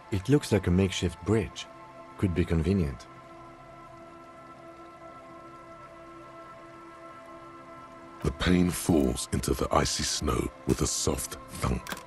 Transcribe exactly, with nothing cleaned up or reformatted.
It looks like a makeshift bridge. Could be convenient. The pane falls into the icy snow with a soft thunk.